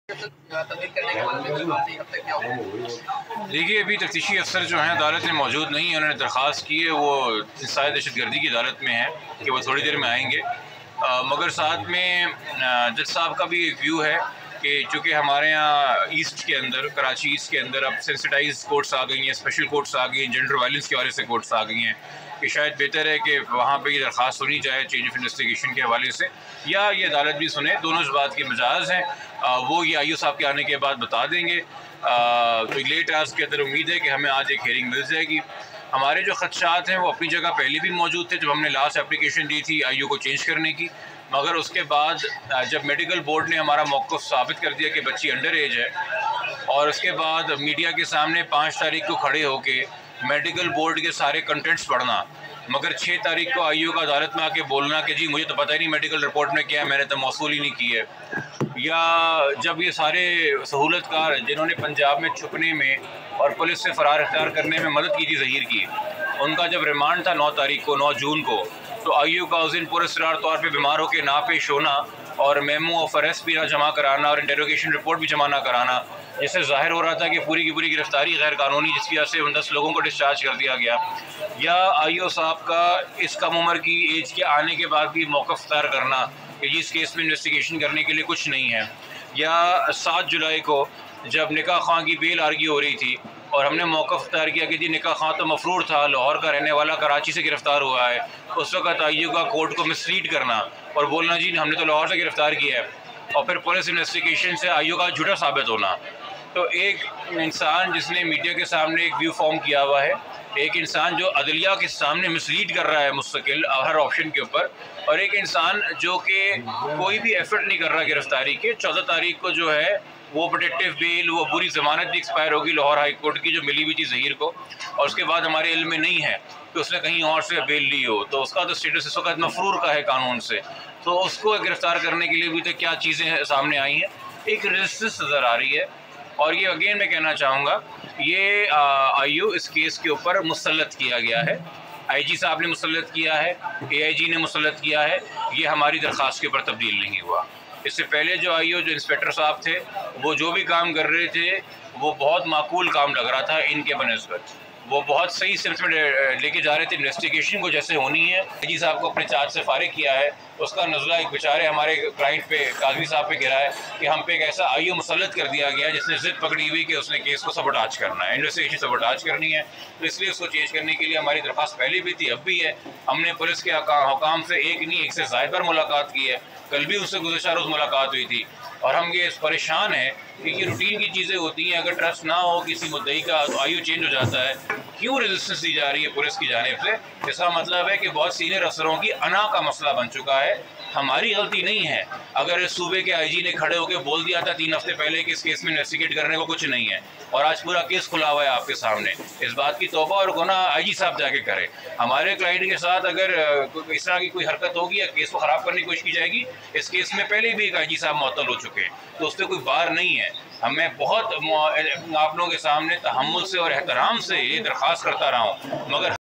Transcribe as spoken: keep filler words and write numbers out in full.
देखिए, अभी तफ्तीशी अफसर जो हैं अदालत में मौजूद नहीं है। उन्होंने दरख्वास्त की है, वो इंसाई दहशत गर्दी की अदालत में है कि वो थोड़ी देर में आएंगे। आ, मगर साथ में जज साहब का भी एक व्यू है कि चूँकि हमारे यहाँ ईस्ट के अंदर, कराची ईस्ट के अंदर अब सेंसिटाइज कोर्ट्स आ गई हैं, स्पेशल कोर्ट्स आ गई हैं, जेंडर वायलेंस के हवाले से कोर्ट्स आ गई हैं, कि शायद बेहतर है कि वहाँ पे ये दरख्वास्त सुनी जाए चेंज ऑफ इन्वेस्टिगेशन के हवाले से, या ये अदालत भी सुने। दोनों इस बात के मिजाज हैं। आ, वो ये आईओ साहब के आने के बाद बता देंगे। तो लेट आज के अंदर उम्मीद है कि हमें आज एक हियरिंग मिल जाएगी। हमारे जो खदशात हैं वो अपनी जगह पहले भी मौजूद थे जब हमने लास्ट एप्लीकेशन दी थी आईओ को चेंज करने की, मगर उसके बाद जब मेडिकल बोर्ड ने हमारा मौक़िफ़ साबित कर दिया कि बच्ची अंडर एज है, और उसके बाद मीडिया के सामने पाँच तारीख को खड़े होके मेडिकल बोर्ड के सारे कंटेंट्स पढ़ना, मगर छः तारीख को आईओ का अदालत में आके बोलना कि जी मुझे तो पता ही नहीं मेडिकल रिपोर्ट में क्या है, मैंने तो मौसूल ही नहीं की है, या जब ये सारे सहूलतकार जिन्होंने पंजाब में छुपने में और पुलिस से फ़रार इख्तियार करने में मदद की थी ज़हीर की, उनका जब रिमांड था नौ तारीख को नौ जून को, तो आईओ का उस दिन पुरस्कार तौर पे बीमार होकर ना पेश होना और मेमो ऑफ अरेस्ट भी ना जमा कराना और इंटेरोगेशन रिपोर्ट भी जमा ना कराना, जिससे ज़ाहिर हो रहा था कि पूरी की पूरी गिरफ्तारी गैर कानूनी, जिसकी वजह से उन दस लोगों को डिस्चार्ज कर दिया गया। या आईओ साहब का इस कम उम्र की एज के आने के बाद भी मौक़िफ़ इख्तियार करना कि इस केस में इन्वेस्टिगेशन करने के लिए कुछ नहीं है। या सात जुलाई को जब निकाह खां की बेल आर्ग्यू हो रही थी और हमने मौक़िफ़ इख्तियार किया कि जी निकाह खां तो मफरूर था, लाहौर का रहने वाला, कराची से गिरफ़्तार हुआ है, उस वक़्त आईओ का कोर्ट को मिसलीड करना और बोलना जी हमने तो लाहौर से गिरफ़्तार किया है, और फिर पुलिस इन्वेस्टिगेशन से आईओ का झूठा साबित होना। तो एक इंसान जिसने मीडिया के सामने एक व्यू फॉर्म किया हुआ है, एक इंसान जो अदलिया के सामने मिसलीड कर रहा है मुस्तकिल हर ऑप्शन के ऊपर, और एक इंसान जो कि कोई भी एफर्ट नहीं कर रहा गिरफ्तारी के। चौदह तारीख को जो है वो प्रोटेक्टिव बेल, वो पूरी ज़मानत भी एक्सपायर होगी लाहौर हाई कोर्ट की जो मिली हुई थी ज़हीर को, और उसके बाद हमारे इल्म में नहीं है कि उसने कहीं और से बेल ली हो, तो उसका तो स्टेटस इस वक्त मफरूर का है कानून से। तो उसको गिरफ़्तार करने के लिए भी तो क्या चीज़ें सामने आई हैं, एक रेजिस्टेंस नज़र आ रही है। और ये अगेन मैं कहना चाहूँगा, ये आईओ इस केस के ऊपर मुसल्लत किया गया है, आईजी साहब ने मुसल्लत किया है, एआईजी ने मुसल्लत किया है, ये हमारी दरख्वास्त के ऊपर तब्दील नहीं हुआ। इससे पहले जो आईओ जो इंस्पेक्टर साहब थे वो जो भी काम कर रहे थे वो बहुत माकूल काम लग रहा था इनके बनस्बत, वो बहुत सही सिमत में लेके जा रहे थे इन्वेस्टिगेशन को जैसे होनी है। आईजी साहब को अपने चार्ज से फारिग किया है, उसका नज़ला एक बेचारे हमारे क्लाइंट पे, काज़ी साहब पे गिरा है कि हम पे एक ऐसा आईओ मुसल्लत कर दिया गया जिसने ज़िद पकड़ी हुई कि उसने केस को सबोटाज करना है, इन्वेस्टिगेशन सबोटाज करनी है। तो इसलिए उसको चेंज करने के लिए हमारी दरख्वास्त पहले भी थी, अब भी है। हमने पुलिस के हुकाम से एक नहीं एक से ज़ायद बार मुलाकात की है, कल भी उससे गुज़श्ता रोज़ मुलाकात हुई थी, और हम ये परेशान हैं कि ये रूटीन की चीज़ें होती हैं, अगर ट्रस्ट ना हो किसी मुद्दई का तो आईओ चेंज हो जाता है। क्यों रेजिस्टेंस दी जा रही है पुलिस की जानिब से? इसका मतलब है कि बहुत सीनियर अफसरों की अना का मसला बन चुका है, हमारी गलती नहीं है। अगर सूबे के आईजी ने खड़े होकर बोल दिया था तीन हफ्ते पहले कि इस केस में इन्वेस्टिगेट करने को कुछ नहीं है, और आज पूरा केस खुला हुआ है आपके सामने, इस बात की तौबा और गुनाह आईजी साहब जाके करें। हमारे क्लाइंट के साथ अगर इस तरह की कोई हरकत होगी या केस को ख़राब करने की कोशिश की जाएगी, इस केस में पहले भी एक आईजी साहब मुअत्तल हो चुके हैं, तो उस पर कोई बार नहीं है। हमें बहुत आप लोगों के सामने तहम्मुल से और एहतराम से ये दरख्वास्त करता रहा हूँ, मगर